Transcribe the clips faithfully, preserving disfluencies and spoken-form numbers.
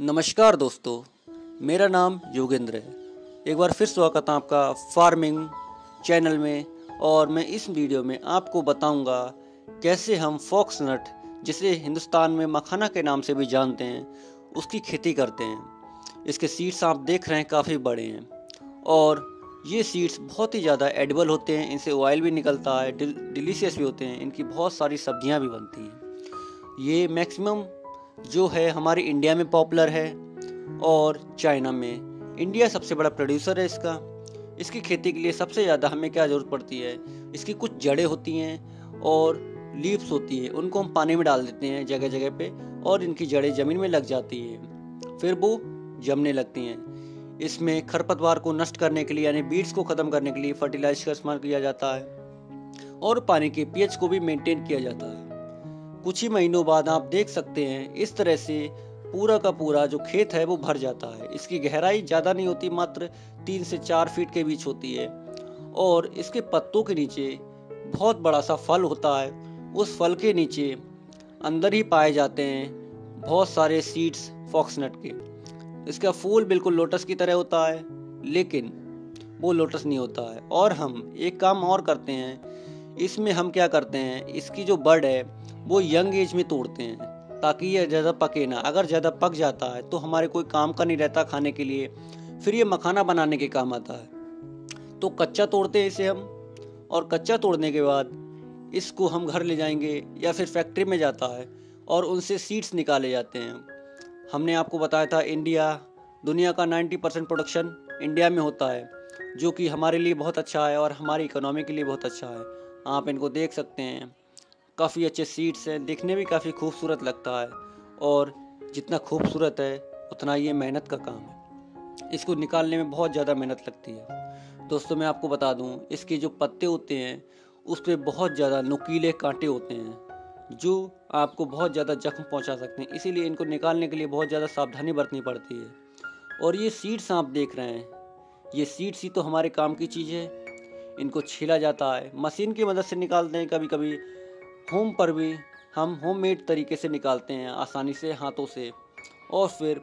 नमस्कार दोस्तों, मेरा नाम योगेंद्र है। एक बार फिर स्वागत है आपका फार्मिंग चैनल में। और मैं इस वीडियो में आपको बताऊंगा कैसे हम फॉक्सनट, जिसे हिंदुस्तान में मखाना के नाम से भी जानते हैं, उसकी खेती करते हैं। इसके सीड्स आप देख रहे हैं काफ़ी बड़े हैं और ये सीड्स बहुत ही ज़्यादा एडिबल होते हैं। इनसे ऑयल भी निकलता है, डिलीशियस भी होते हैं। इनकी बहुत सारी सब्जियां भी बनती हैं। ये मैक्सिमम जो है हमारे इंडिया में पॉपुलर है और चाइना में। इंडिया सबसे बड़ा प्रोड्यूसर है इसका। इसकी खेती के लिए सबसे ज़्यादा हमें क्या ज़रूरत पड़ती है, इसकी कुछ जड़ें होती हैं और लीव्स होती है। उनको हम पानी में डाल देते हैं जगह जगह पे और इनकी जड़ें ज़मीन में लग जाती हैं, फिर वो जमने लगती हैं। इसमें खरपतवार को नष्ट करने के लिए यानी बीड्स को ख़त्म करने के लिए फर्टिलाइजर का इस्तेमाल किया जाता है और पानी के पीएच को भी मेंटेन किया जाता है। कुछ ही महीनों बाद आप देख सकते हैं इस तरह से पूरा का पूरा जो खेत है वो भर जाता है। इसकी गहराई ज़्यादा नहीं होती, मात्र तीन से चार फीट के बीच होती है और इसके पत्तों के नीचे बहुत बड़ा सा फल होता है। उस फल के नीचे अंदर ही पाए जाते हैं बहुत सारे सीड्स फॉक्सनट के। इसका फूल बिल्कुल लोटस की तरह होता है, लेकिन वो लोटस नहीं होता है। और हम एक काम और करते हैं, इसमें हम क्या करते हैं, इसकी जो बड है वो यंग एज में तोड़ते हैं ताकि ये ज़्यादा पके ना। अगर ज़्यादा पक जाता है तो हमारे कोई काम का नहीं रहता खाने के लिए, फिर ये मखाना बनाने के काम आता है। तो कच्चा तोड़ते हैं इसे हम, और कच्चा तोड़ने के बाद इसको हम घर ले जाएंगे या फिर फैक्ट्री में जाता है और उनसे सीड्स निकाले जाते हैं। हमने आपको बताया था इंडिया दुनिया का नब्बे परसेंट प्रोडक्शन इंडिया में होता है, जो कि हमारे लिए बहुत अच्छा है और हमारी इकोनॉमी के लिए बहुत अच्छा है। आप इनको देख सकते हैं, काफ़ी अच्छे सीड्स हैं, दिखने भी काफ़ी खूबसूरत लगता है और जितना खूबसूरत है उतना ये मेहनत का काम है। इसको निकालने में बहुत ज़्यादा मेहनत लगती है। दोस्तों मैं आपको बता दूं, इसके जो पत्ते होते हैं उस पर बहुत ज़्यादा नुकीले कांटे होते हैं जो आपको बहुत ज़्यादा जख्म पहुंचा सकते हैं। इसीलिए इनको निकालने के लिए बहुत ज़्यादा सावधानी बरतनी पड़ती है। और ये सीड्स आप देख रहे हैं, ये सीड्स ही तो हमारे काम की चीज़ है। इनको छीला जाता है, मशीन की मदद से निकालते हैं, कभी कभी होम पर भी हम होममेड तरीके से निकालते हैं आसानी से हाथों से। और फिर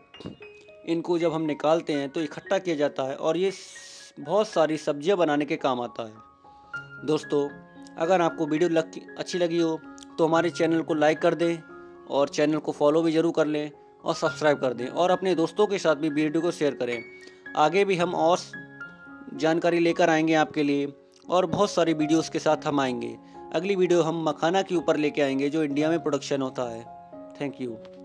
इनको जब हम निकालते हैं तो इकट्ठा किया जाता है और ये बहुत सारी सब्जियां बनाने के काम आता है। दोस्तों अगर आपको वीडियो लग अच्छी लगी हो तो हमारे चैनल को लाइक कर दें और चैनल को फॉलो भी ज़रूर कर लें और सब्सक्राइब कर दें और अपने दोस्तों के साथ भी वीडियो को शेयर करें। आगे भी हम और जानकारी लेकर आएंगे आपके लिए और बहुत सारी वीडियोस के साथ हम आएंगे। अगली वीडियो हम मखाना के ऊपर लेके आएंगे जो इंडिया में प्रोडक्शन होता है। Thank you.